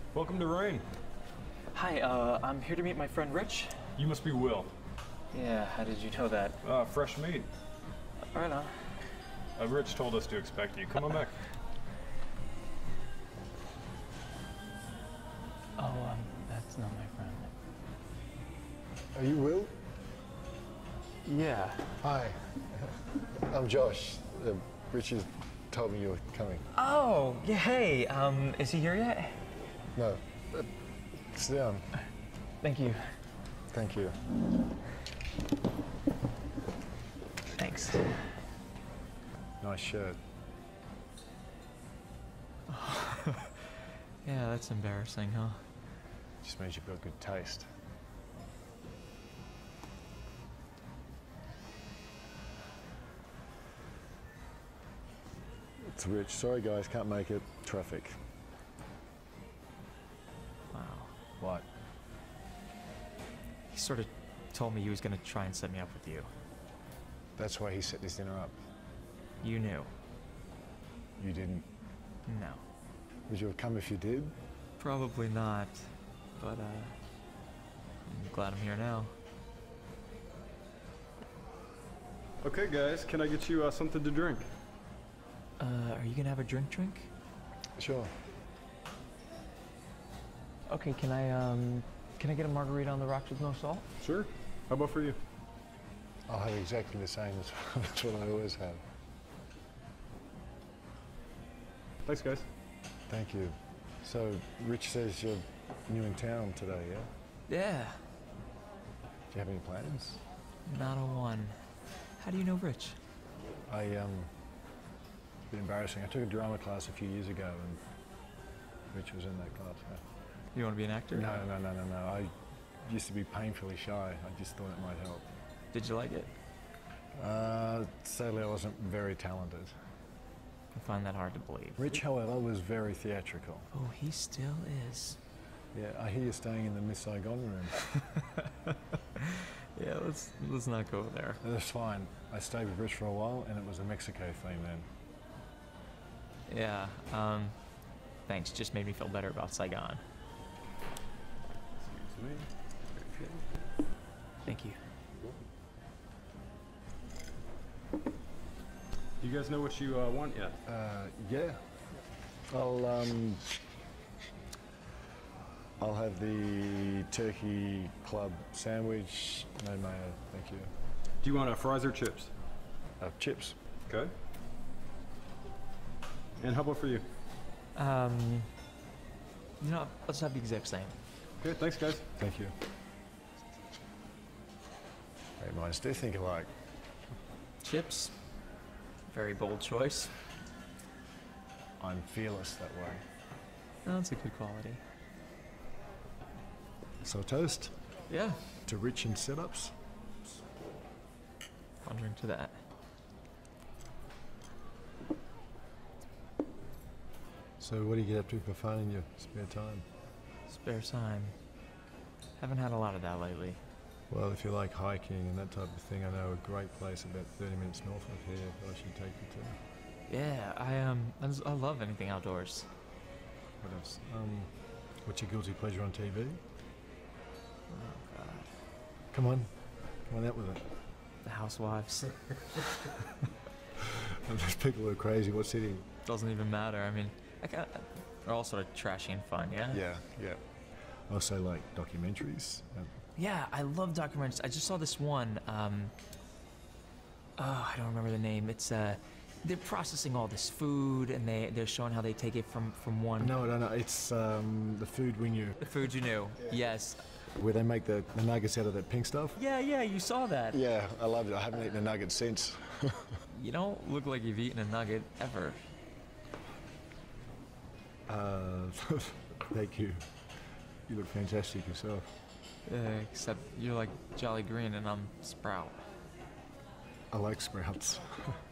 Welcome to Rain. Hi, I'm here to meet my friend Rich. You must be Will. Yeah, how did you know that? Fresh meat. Right on. Rich told us to expect you. Come on back. Oh, that's not my friend. Are you Will? Yeah. Hi. I'm Josh. Richard told me you were coming. Oh, yeah, hey, is he here yet? No. Sit down. Thank you. Thank you. Thanks. Nice shirt. Yeah, that's embarrassing, huh? Just means you've got good taste. It's Rich. Sorry guys, can't make it. Traffic. Wow. What? He sort of told me he was gonna try and set me up with you. That's why he set this dinner up. You knew. You didn't. No. Would you have come if you did? Probably not, but, I'm glad I'm here now. Okay, guys, can I get you something to drink? Are you gonna have a drink? Sure. Okay, can I get a margarita on the rocks with no salt? Sure. How about for you? I'll have exactly the same as that's what I always have. Thanks, guys. Thank you. So, Rich says you're new in town today, yeah? Yeah, Do you have any plans? not a one. How do you know Rich? Bit embarrassing. I took a drama class a few years ago and Rich was in that class. Yeah. You want to be an actor? No. I used to be painfully shy. I just thought it might help. Did you like it? Sadly, I wasn't very talented. I find that hard to believe. Rich, however, was very theatrical. Oh, he still is. Yeah, I hear you're staying in the Miss Saigon room. Yeah, let's not go there. That's fine. I stayed with Rich for a while and it was a Mexico theme then. Yeah, thanks. Just made me feel better about Saigon. Excuse me. Thank you. Do you guys know what you want yet? Yeah. I'll have the turkey club sandwich, no mayo, thank you. Do you want fries or chips? Chips. Okay. And how about for you? You know, let's have the exact same. Okay, thanks, guys. Thank you. Great minds do think alike. Chips. Very bold choice. I'm fearless that way. No, that's a good quality. So toast Yeah. to Rich and setups. I'll drink to that. So what do you get up to for fun in your spare time? Spare time. Haven't had a lot of that lately. Well, if you like hiking and that type of thing, I know a great place about 30 minutes north of here that I should take you to. Yeah, I love anything outdoors. What else? What's your guilty pleasure on TV? Oh, God. Come on out with it. The Housewives. Those people are crazy. What city? Doesn't even matter. I mean, they're all sort of trashy and fun, yeah? Yeah. Also like documentaries. Yeah, I love documentaries. I just saw this one. I don't remember the name. It's they're processing all this food and they're showing how they take it from one. No. It's the food we knew. The food you knew. Yeah. Yes. Where they make the nuggets out of that pink stuff. Yeah, you saw that. Yeah, I loved it. I haven't eaten a nugget since. You don't look like you've eaten a nugget ever. Thank you. You look fantastic yourself. Except you're like Jolly Green and I'm Sprout. I like sprouts.